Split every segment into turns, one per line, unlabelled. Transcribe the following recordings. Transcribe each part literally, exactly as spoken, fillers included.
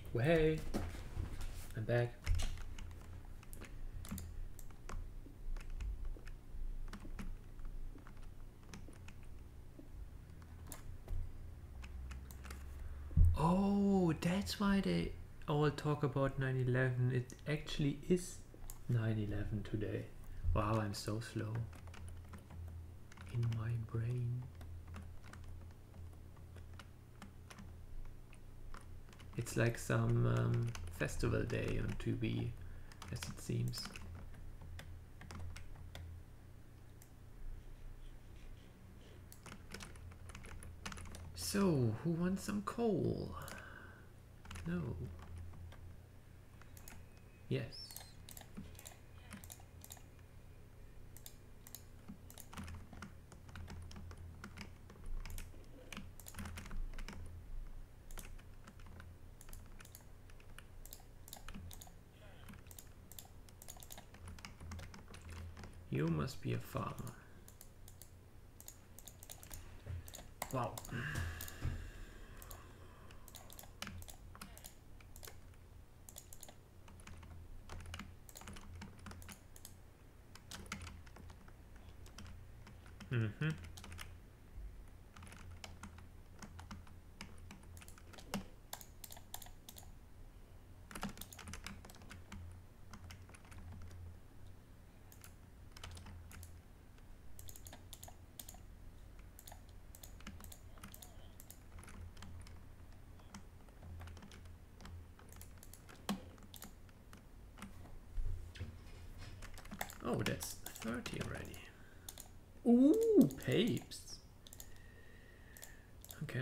Well, hey, I'm back. Oh, that's why they all talk about nine eleven. It actually is nine eleven today. Wow, I'm so slow in my brain. It's like some um, festival day on T V, as it seems. So, who wants some coal? No. Yes. You must be a farmer. Wow. Mm-hmm. Oh, that's thirty already. Ooh, papes. Okay.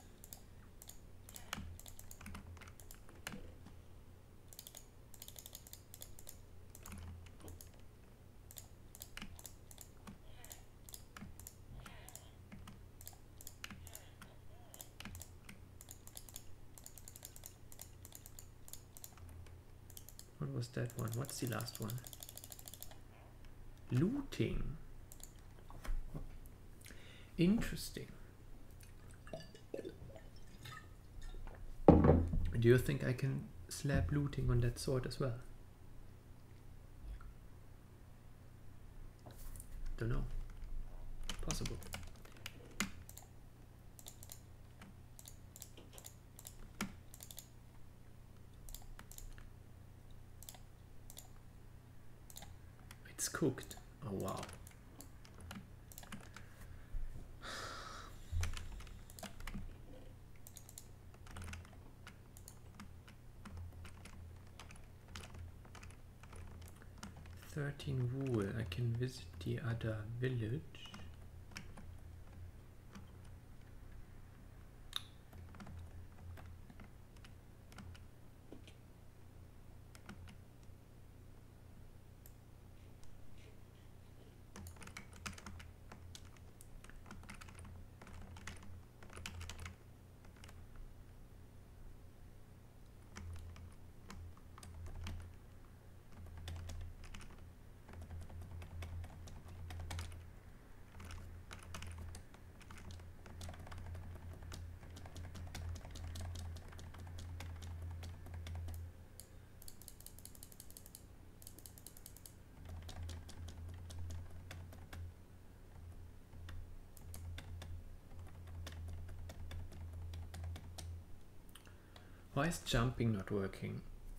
What was that one? What's the last one? Looting. Interesting. Do you think I can slap looting on that sword as well? Don't know. Possible. It's cooked. Oh wow. thirteen wool. I can visit the other village. Why is jumping not working?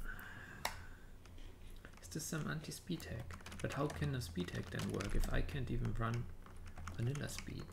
Is this some anti-speed hack? But how can a speed hack then work if I can't even run vanilla speed?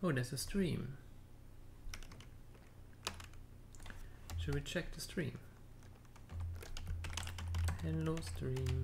Oh, there's a stream. Should we check the stream? Hello stream.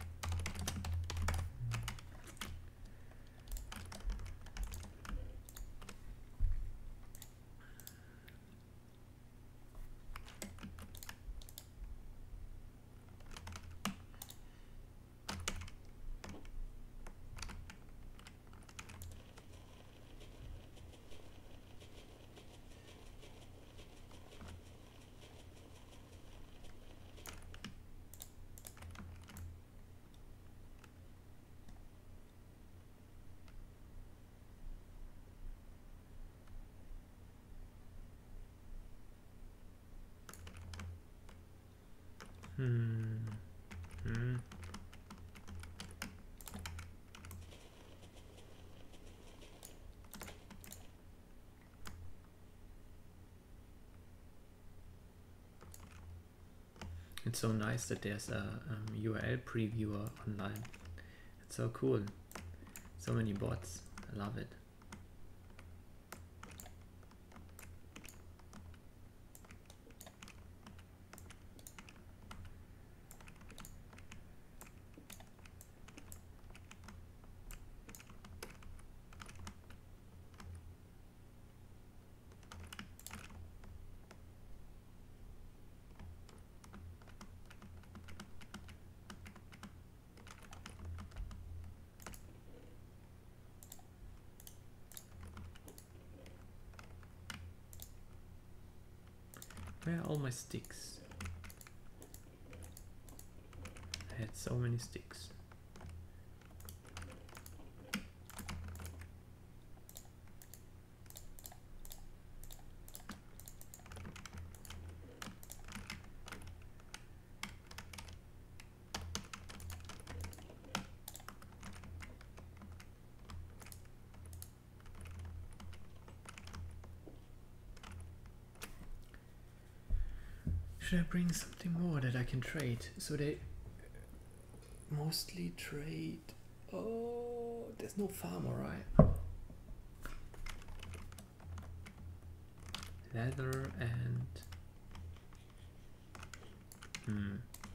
Hmm. Hmm. It's so nice that there's a um, U R L previewer online. It's so cool. So many bots. I love it. Where are all my sticks? I had so many sticks. Should I bring something more that I can trade? So they mostly trade. Oh, there's no farmer, right? Leather and hmm.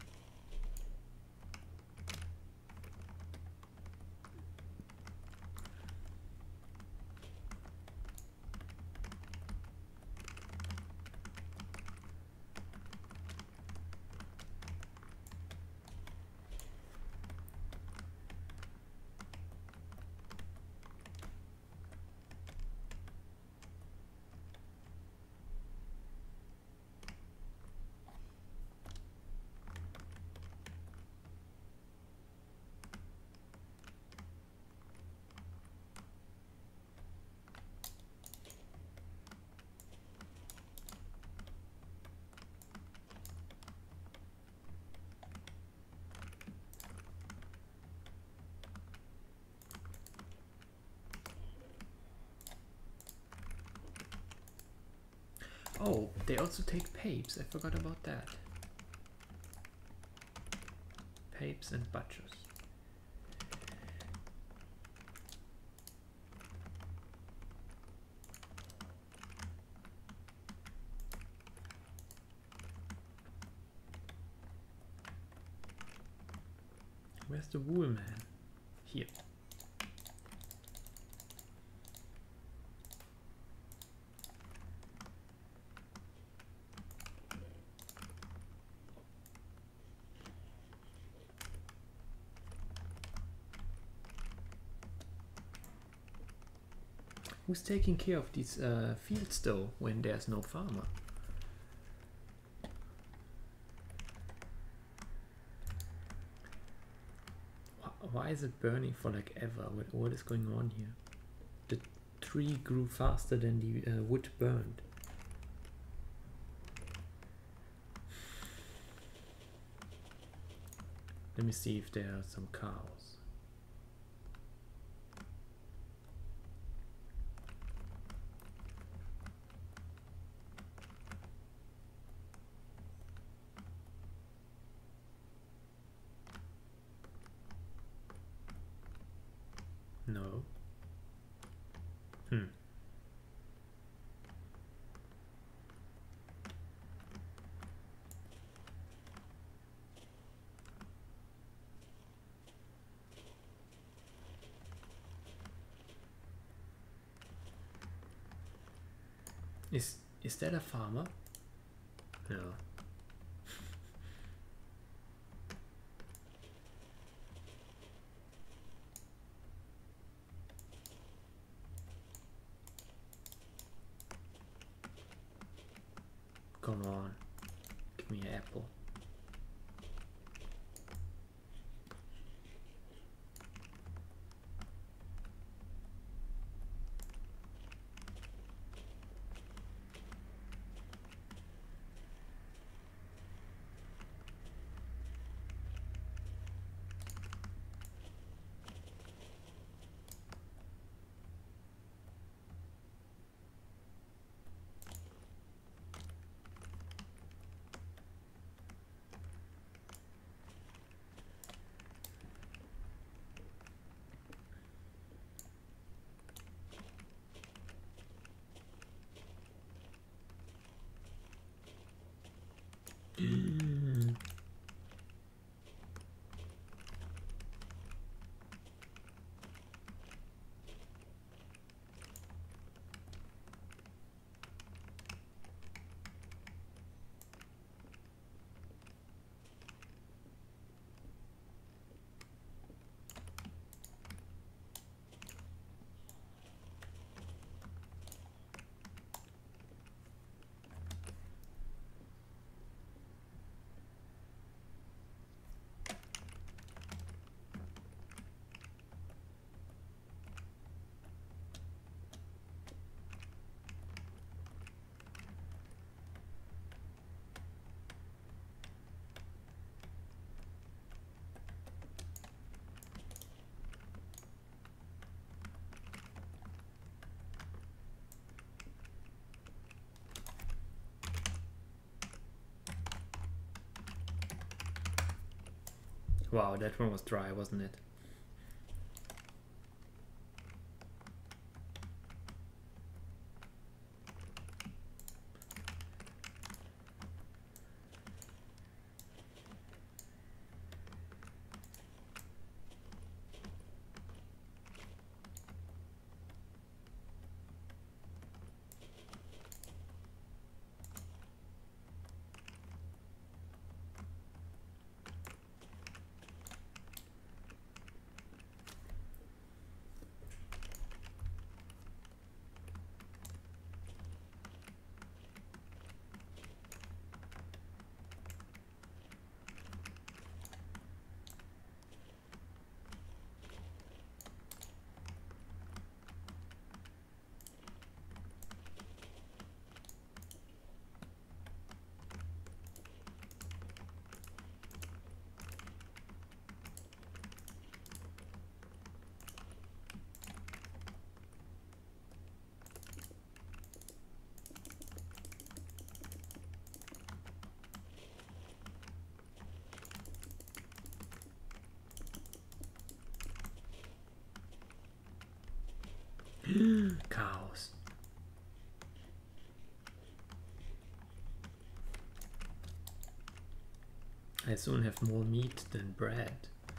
Oh, they also take papes. I forgot about that. Papes and butchers. Where's the wool man? Here. Who's taking care of these uh, fields though when there's no farmer? Why is it burning for like ever? What, what is going on here? The tree grew faster than the uh, wood burned. Let me see if there are some cows. No. Hmm. Is is that a farmer? No. Come on, give me an apple. Mm. Wow, that one was dry, wasn't it? Cows. I soon have more meat than bread.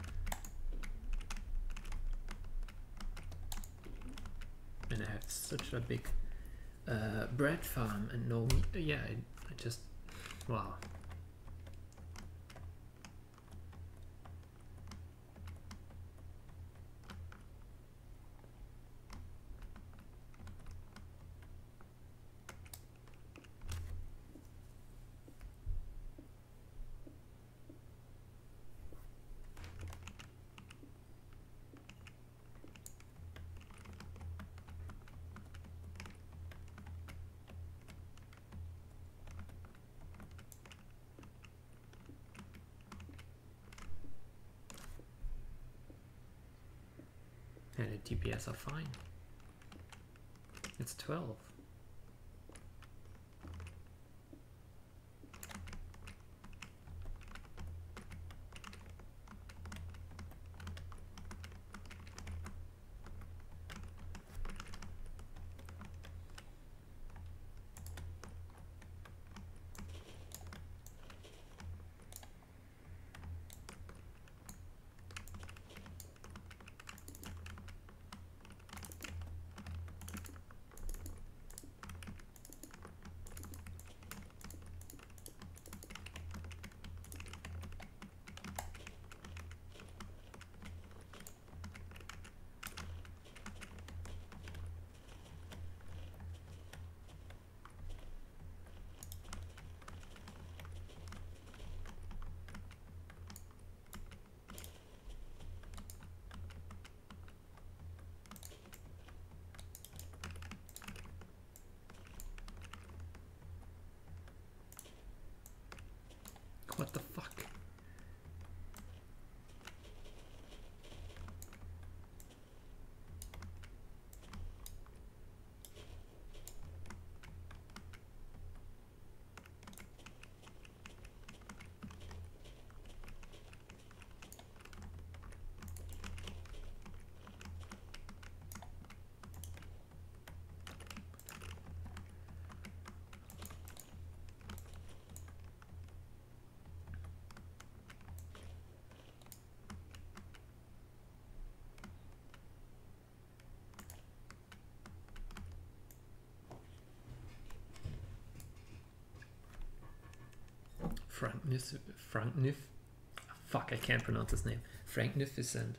And I have such a big uh, bread farm and no meat. Yeah, I, I just, wow. And the T P S are fine. It's twelve. Franknif, Franknif, fuck, I can't pronounce his name. Franknificent.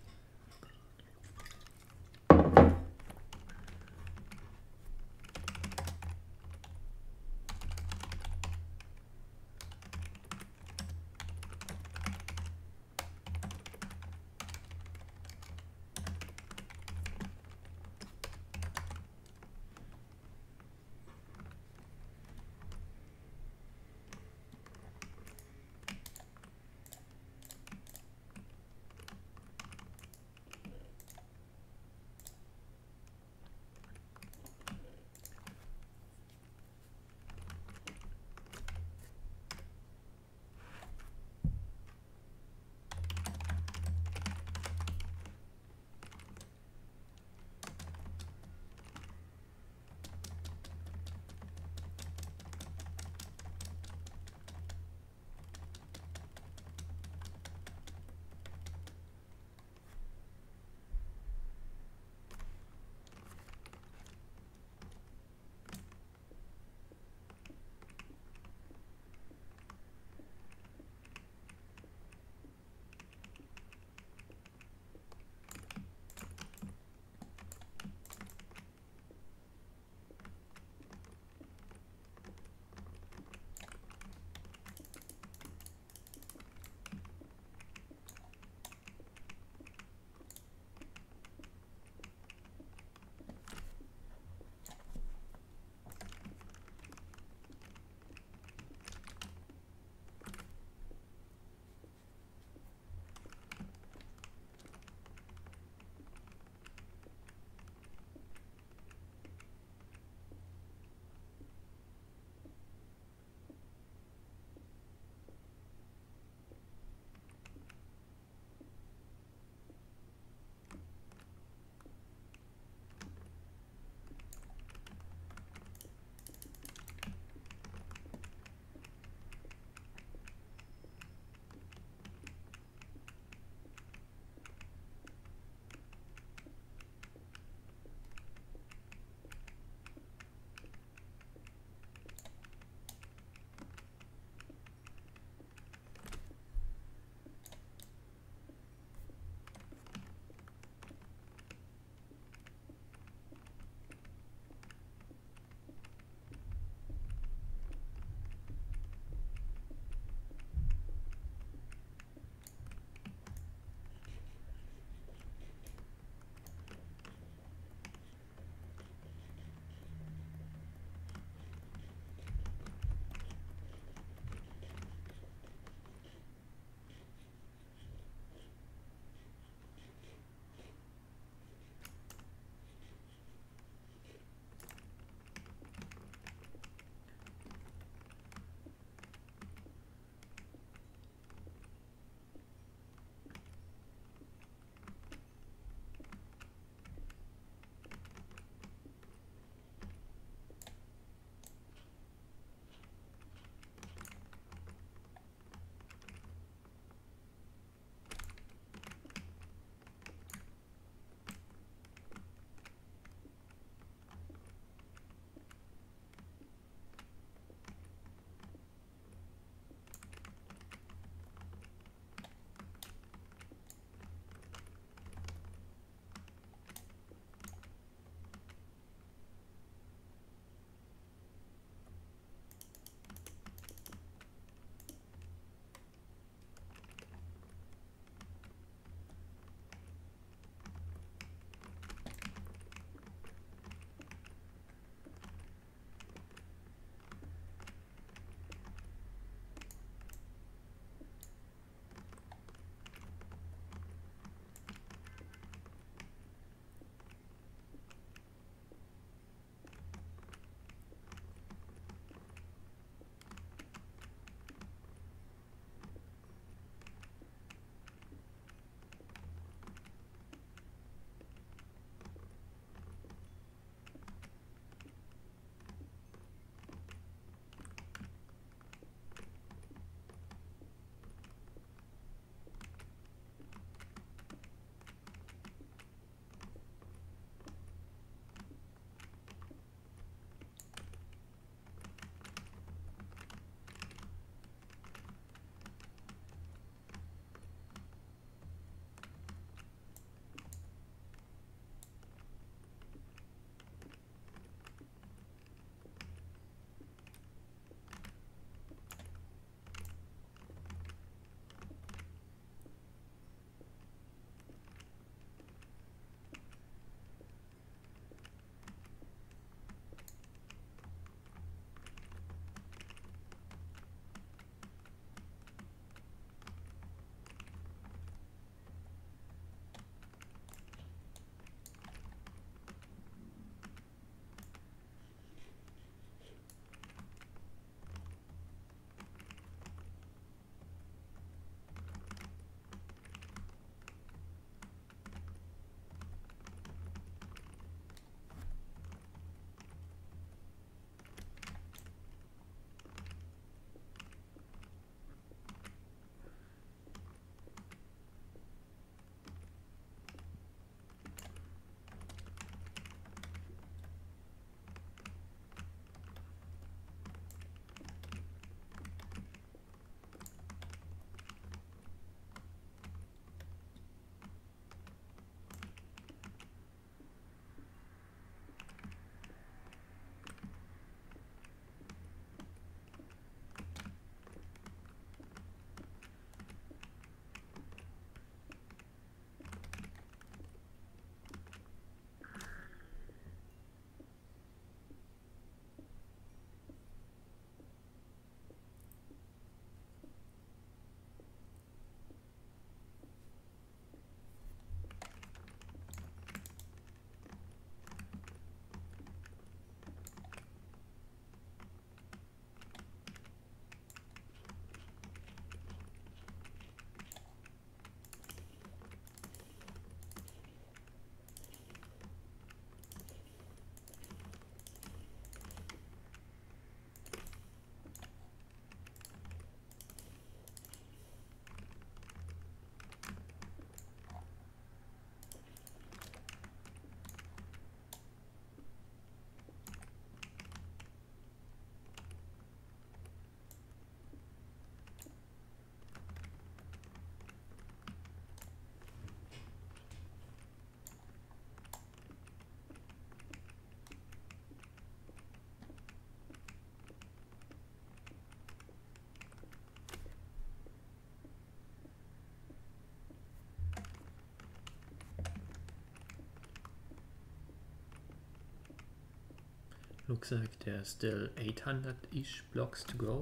Looks like there's still eight hundred-ish blocks to go.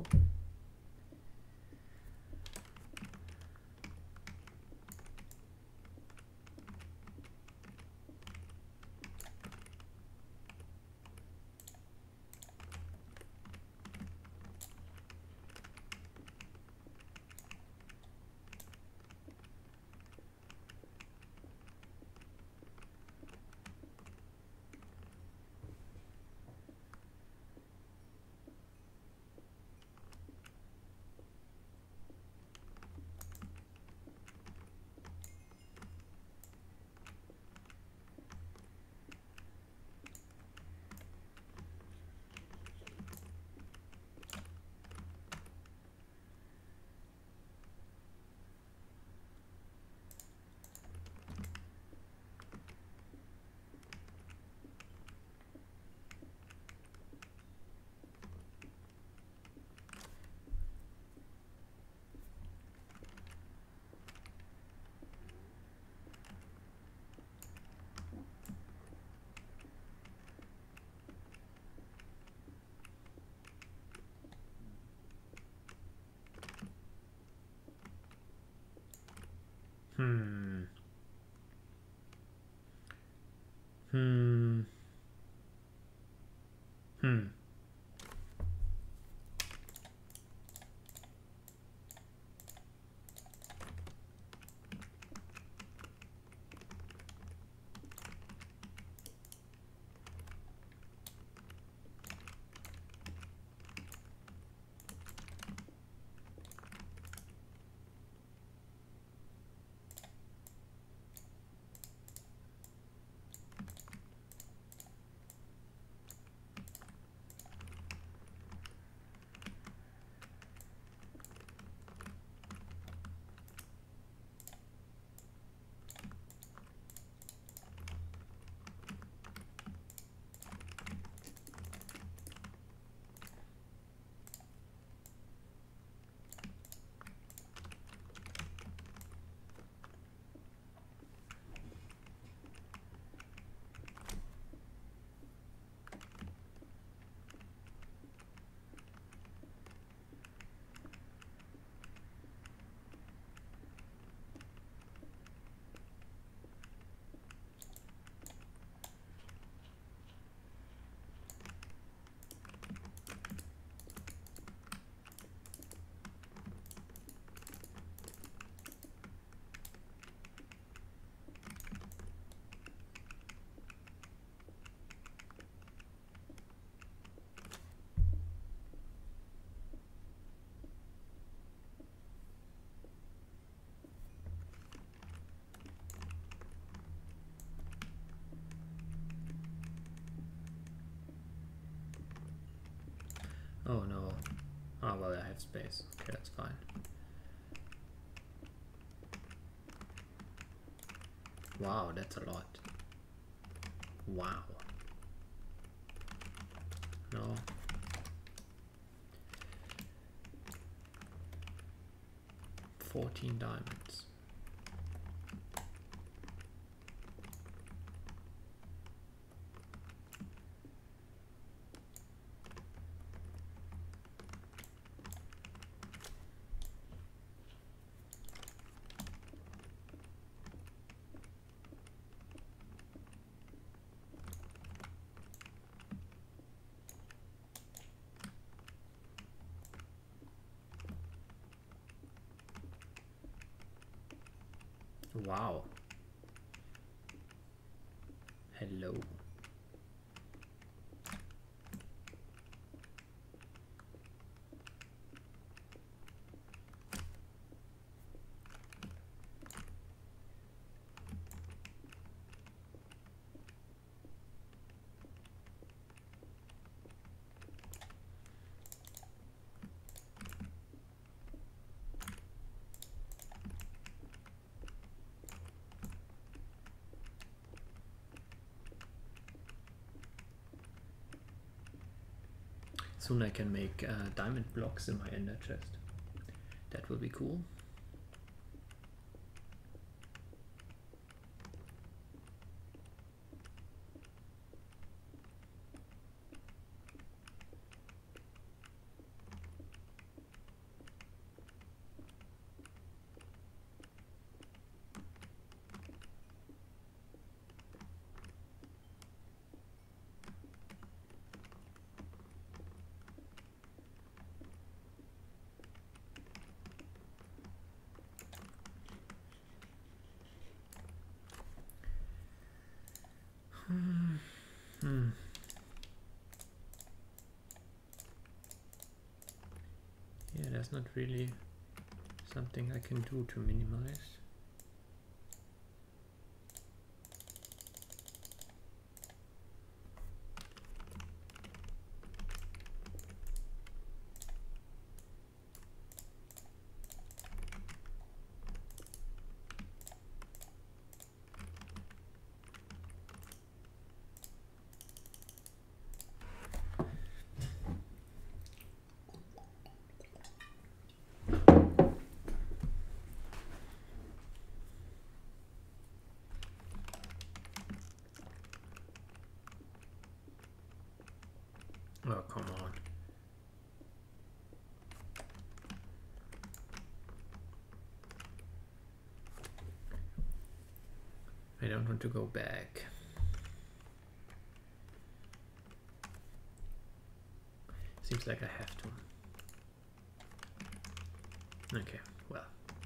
Hmm. Hmm. Hmm. Oh no. Oh well, I have space. Okay, that's fine. Wow, that's a lot. Wow. No. fourteen diamonds. Wow. Hello. Soon I can make uh, diamond blocks in my ender chest. That will be cool. there's not really something I can do to minimize. Oh, come on. I don't want to go back. Seems like I have to. Okay, well.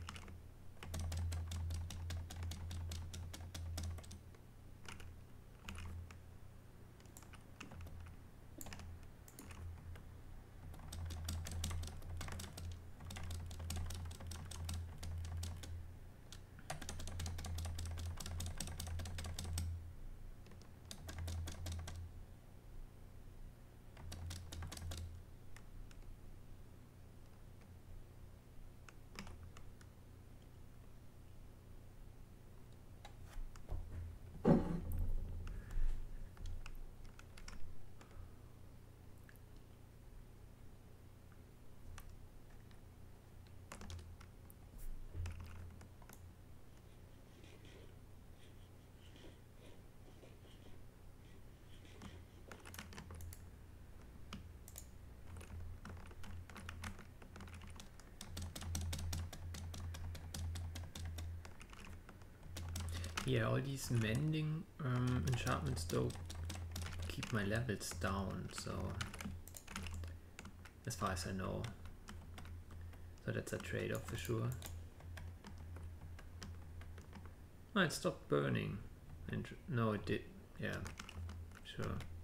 Yeah, all these mending um, enchantments though keep my levels down, so as far as I know. So that's a trade-off for sure. Oh, it stopped burning. And no, it did. Yeah, sure.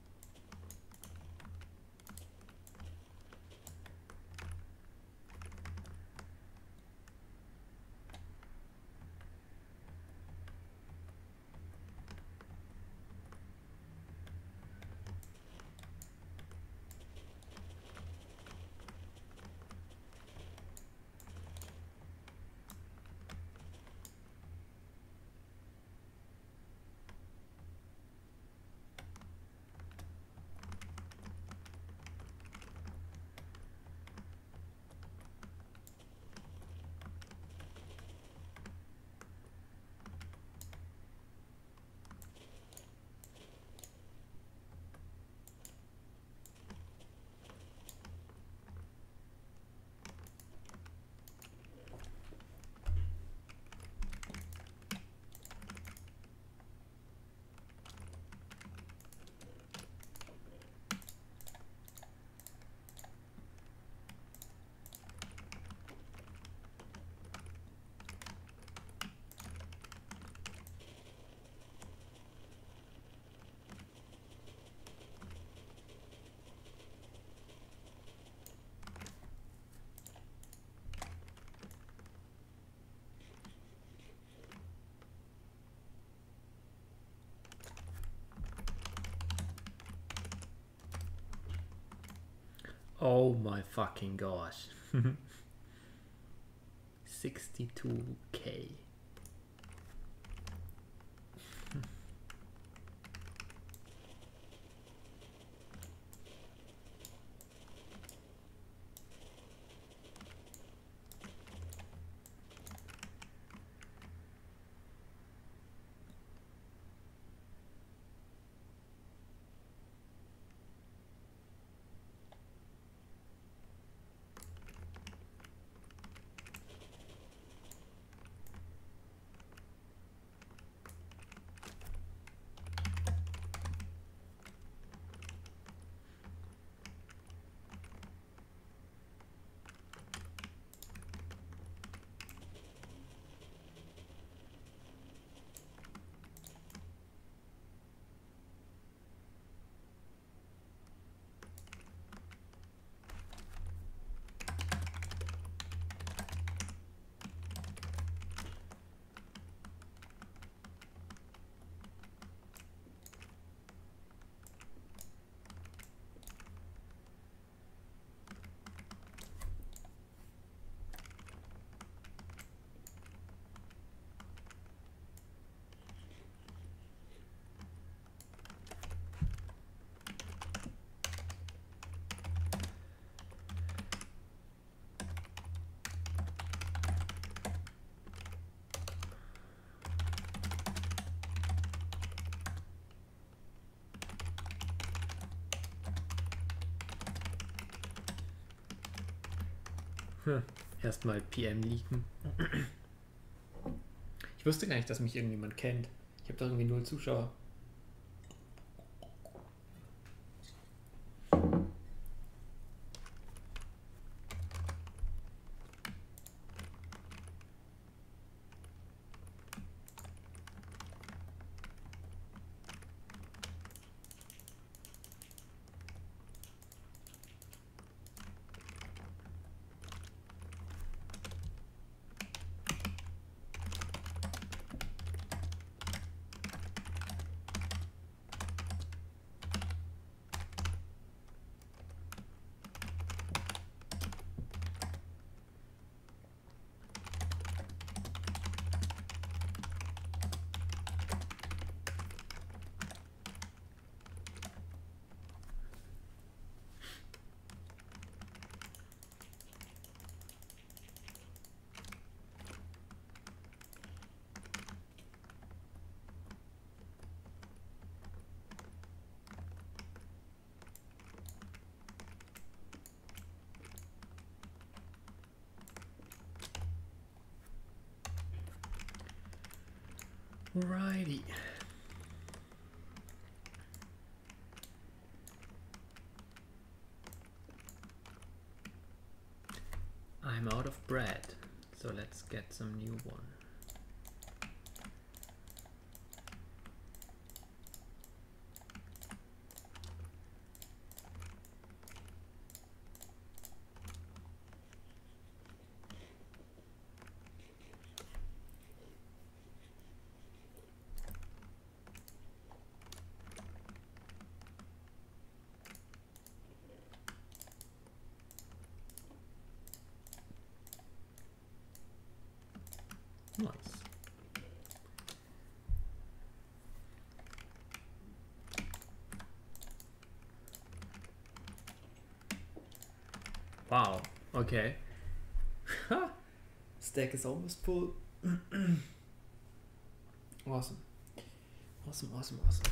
Oh my fucking gosh. sixty-two K. Hm. Erstmal P M leaken. Ich wusste gar nicht, dass mich irgendjemand kennt. Ich habe doch irgendwie null Zuschauer. Righty. I'm out of bread, so let's get some new one. Nice. Wow, okay. Stack is almost full. Awesome. Awesome, awesome, awesome.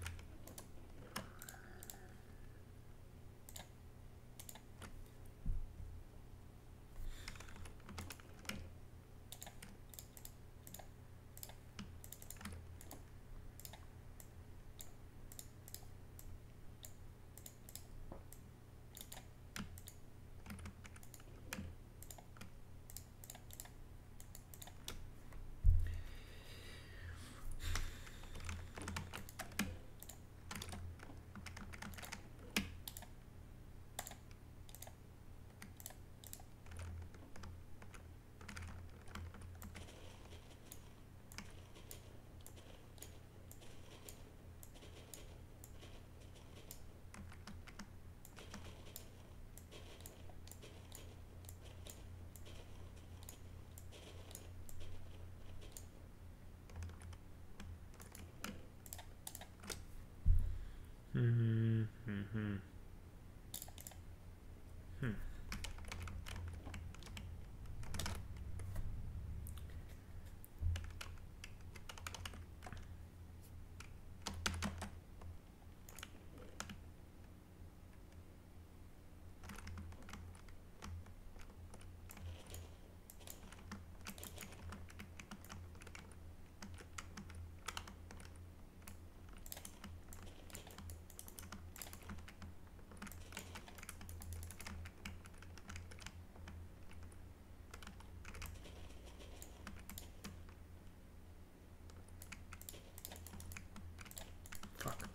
Mm-hmm. Mm-hmm. Hmm. Fuck.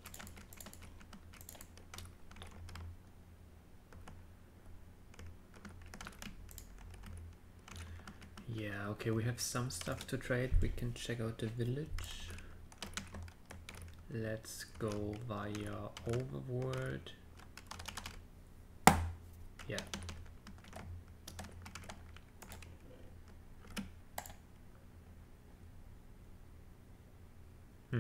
Yeah, okay, we have some stuff to trade. We can check out the village. Let's go via Overworld. Yeah. Hmm.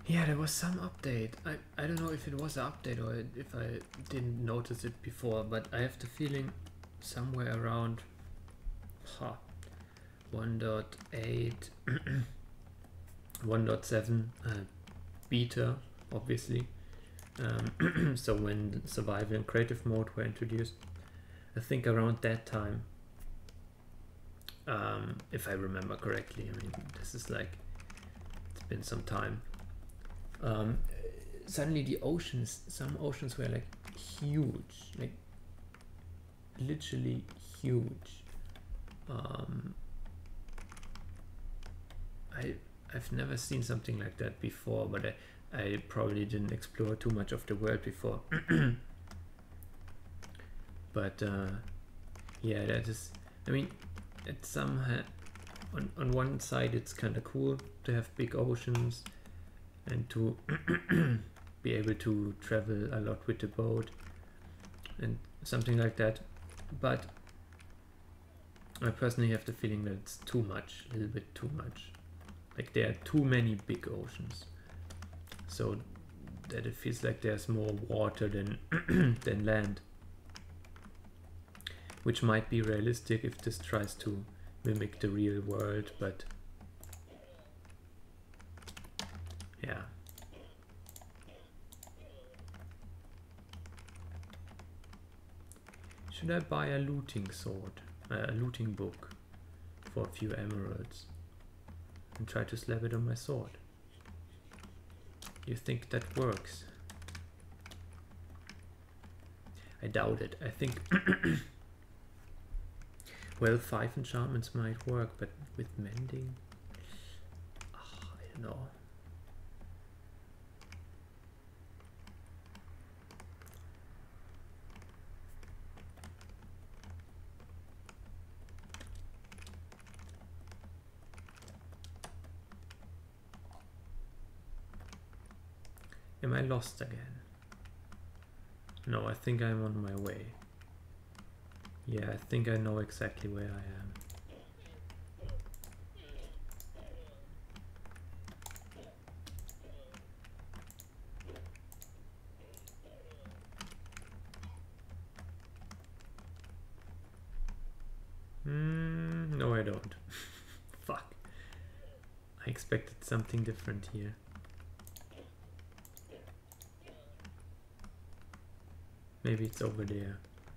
Yeah, there was some update. I, I don't know if it was an update or if I didn't notice it before, but I have the feeling somewhere around huh, one point eight, one point seven uh, beta, obviously. Um, so when survival and creative mode were introduced, I think around that time, um, if I remember correctly. I mean, this is like, it's been some time. Um, suddenly the oceans, some oceans were like huge, like literally huge. Um, I, I've never seen something like that before, but I, I probably didn't explore too much of the world before. But uh, yeah, that is, I mean, it's somehow, on, on one side it's kind of cool to have big oceans and to be able to travel a lot with the boat and something like that. But I personally have the feeling that it's too much, a little bit too much. Like there are too many big oceans, so that it feels like there's more water than than land, which might be realistic if this tries to mimic the real world, but yeah. Should I buy a looting sword, uh, a looting book for a few emeralds and try to slap it on my sword? You think that works? I doubt it. I think well, five enchantments might work, but with mending, oh, I don't know. Am I lost again? No, I think I'm on my way. Yeah, I think I know exactly where I am. Mm, no, I don't. Fuck. I expected something different here. Maybe it's over there.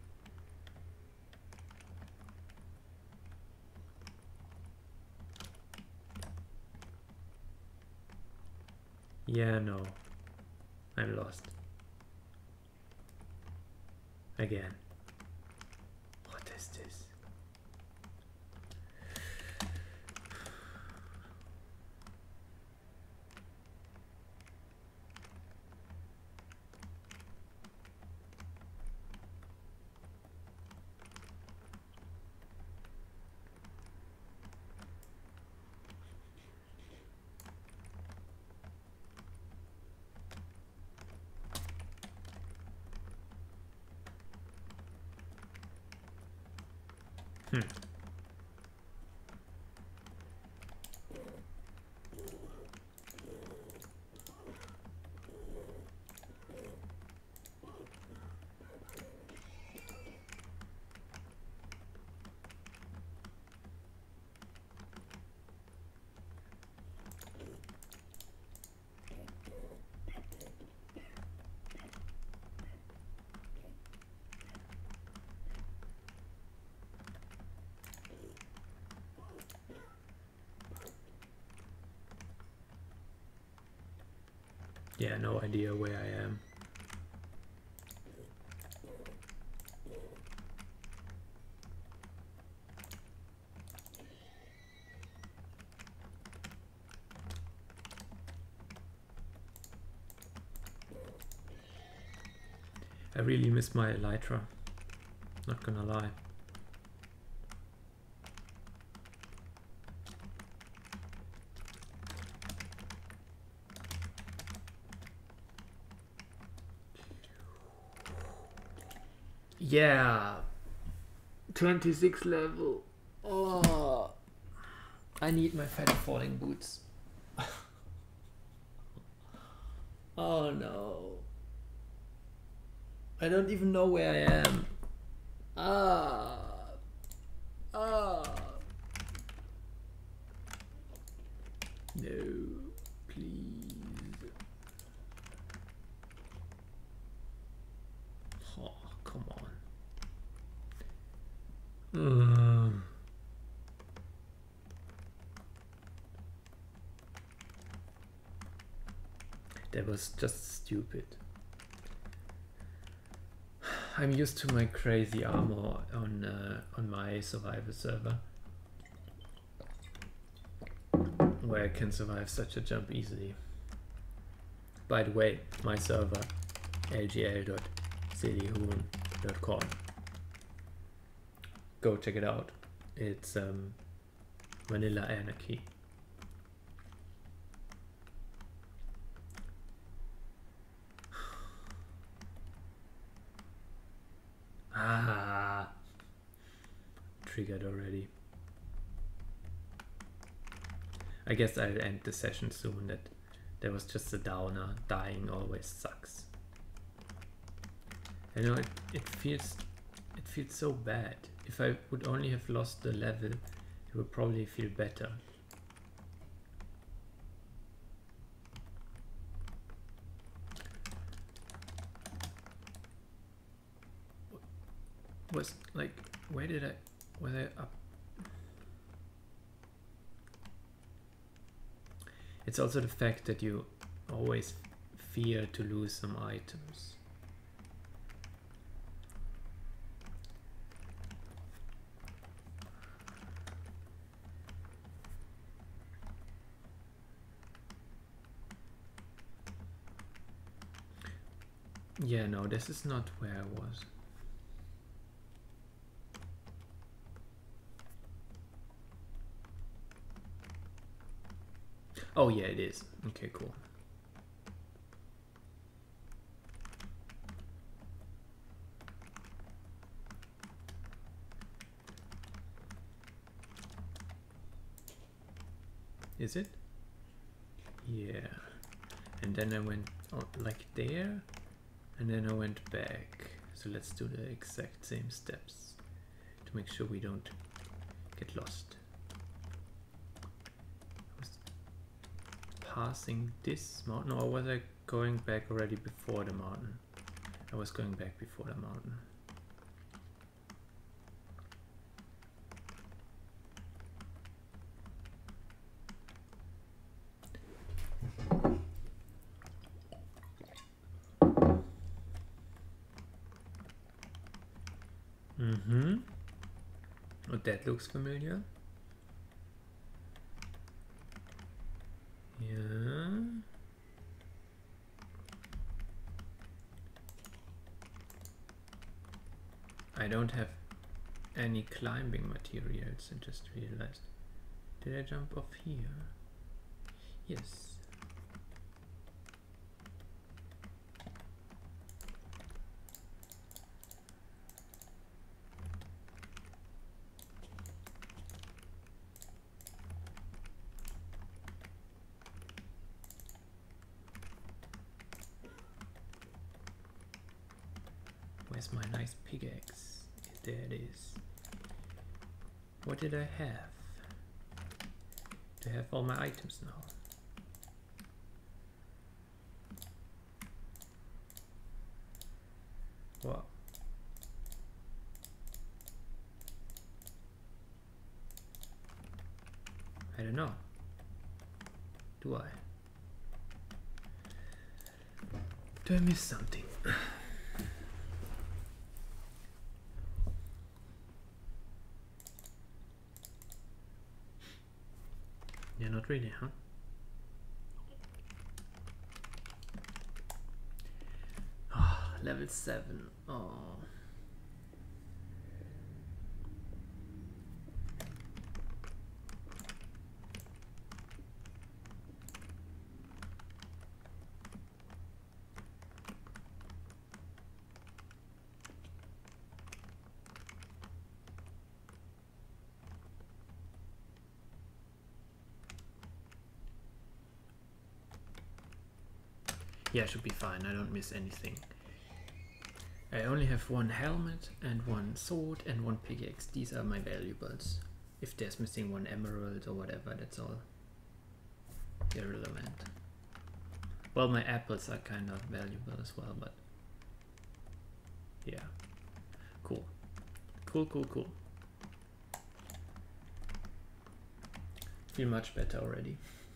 Yeah, no. I'm lost. Again. What is this? Hmm. Yeah, no idea where I am. I really miss my elytra, not gonna lie. Yeah, twenty-six level. Oh, I need my feather falling boots. Oh no. I don't even know where I am. Ah. Ah. No, please. Oh, come on. Mm. That was just stupid. I'm used to my crazy armor on uh, on my survival server, where I can survive such a jump easily. By the way, my server l g l dot sillyhoon dot com. Go check it out. It's um, Vanilla Anarchy. Ah, triggered already. I guess I'll end the session soon. That there was just a downer. Dying always sucks. You know, it, it feels it feels so bad. If I would only have lost the level, it would probably feel better. Was like, where did I, was I up? It's also the fact that you always fear to lose some items. Yeah, no, this is not where I was. Oh yeah, it is. Okay, cool. Is it? Yeah. And then I went on, like there, and then I went back. So let's do the exact same steps to make sure we don't get lost. I was passing this mountain, or was I going back already before the mountain? I was going back before the mountain. Mm-hmm. Oh, that looks familiar. Yeah. I don't have any climbing materials, I just realized. Did I jump off here? Yes. Where's my nice pickaxe? There it is. What did I have? Do I have all my items now? What? I don't know. Do I? Do I miss something? Yeah, not really, huh? Oh, level seven. Oh. Yeah, should be fine. I don't miss anything. I only have one helmet and one sword and one pickaxe. These are my valuables. If there's missing one emerald or whatever, that's all irrelevant. Well, my apples are kind of valuable as well, but yeah. Cool. Cool, cool, cool. Feel much better already.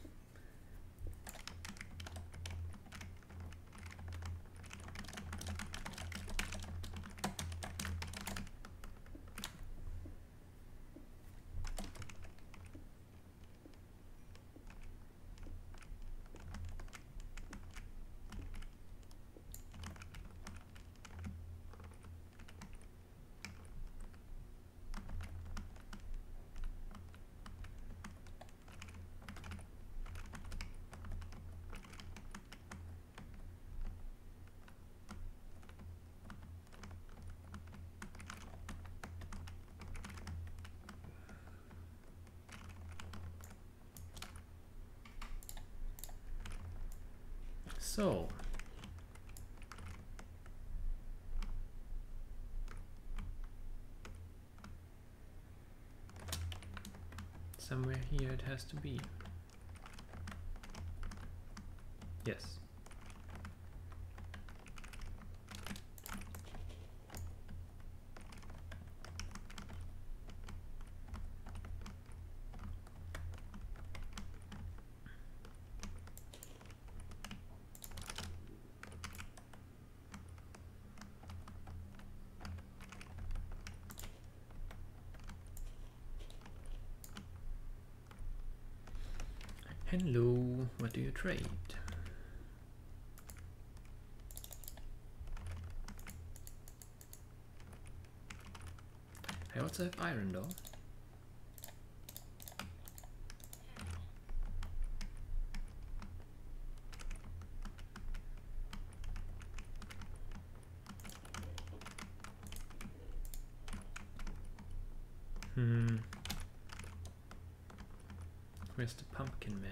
So, somewhere here it has to be. Yes. Hello, what do you trade? I also have iron though. Hmm. Where's the pumpkin man?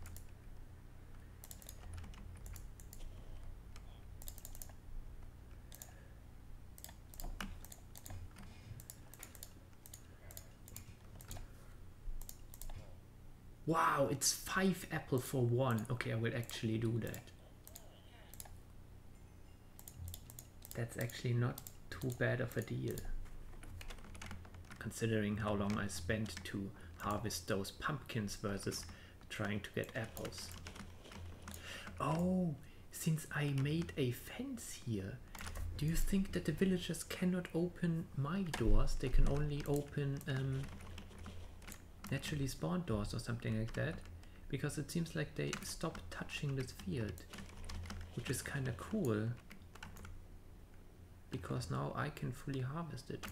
Wow, it's five apple for one. Okay, I will actually do that. That's actually not too bad of a deal, considering how long I spent to harvest those pumpkins versus trying to get apples. Oh, since I made a fence here, do you think that the villagers cannot open my doors? They can only open um, naturally spawned doors or something like that? Because it seems like they stopped touching this field, which is kind of cool, because now I can fully harvest it.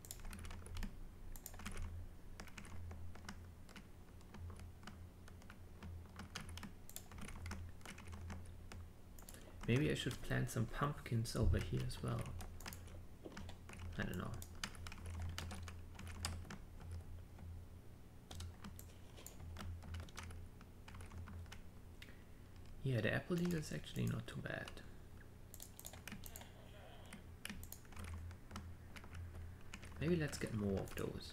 Maybe I should plant some pumpkins over here as well. I don't know. Yeah, the apple deal is actually not too bad. Maybe let's get more of those.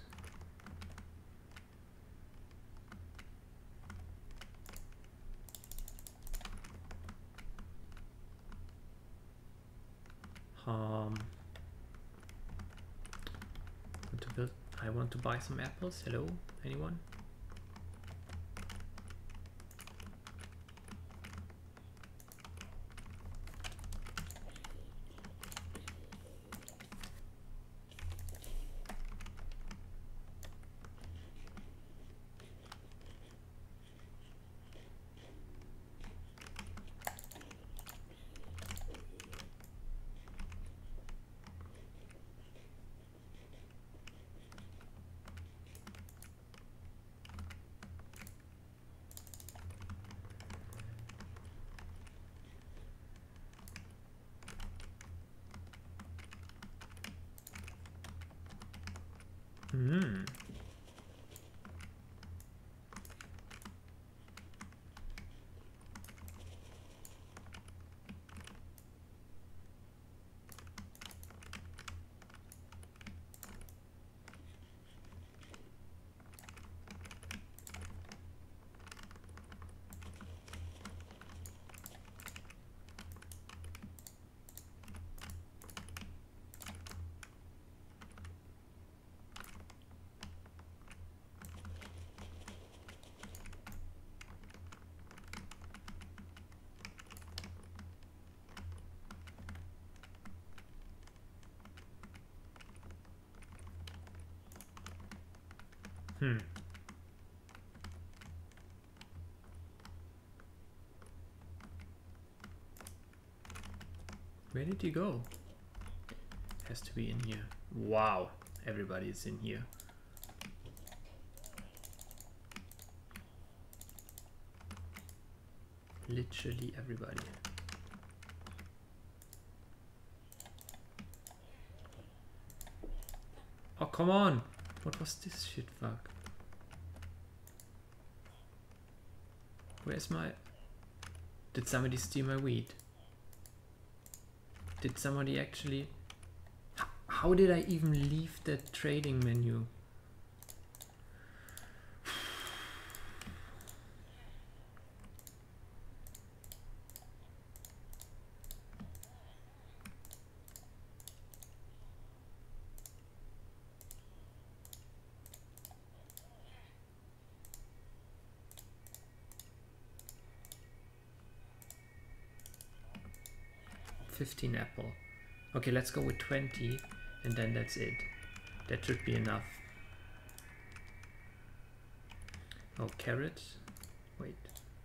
Um, want to build, I want to buy some apples. Hello, anyone? Hmm. Hmm. Where did you go? Has to be in here. Wow, everybody is in here. Literally everybody. Oh, come on! What was this shit, fuck? Where's my... Did somebody steal my wheat? Did somebody actually... How did I even leave the trading menu? fifteen apple. Okay, let's go with twenty and then that's it. That should be enough. Oh, carrot. Wait.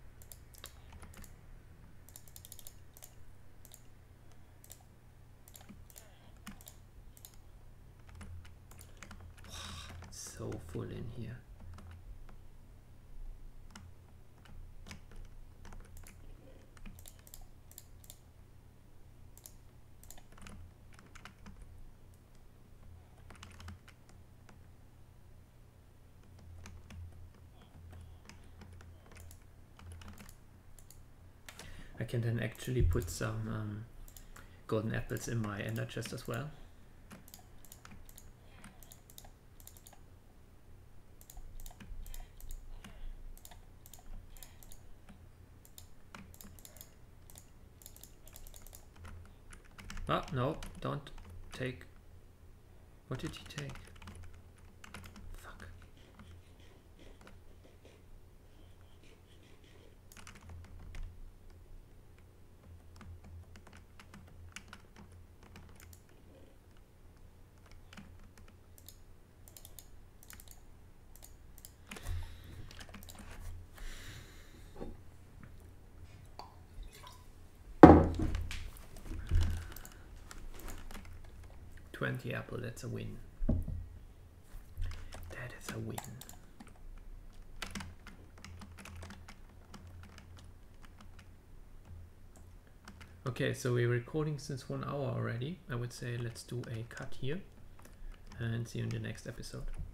It's so full in here. I can then actually put some um, golden apples in my ender chest as well. Oh, no, don't take. What did he take? Fuck. twenty apple, that's a win. That is a win. Okay, so we're recording since one hour already. I would say let's do a cut here and see you in the next episode.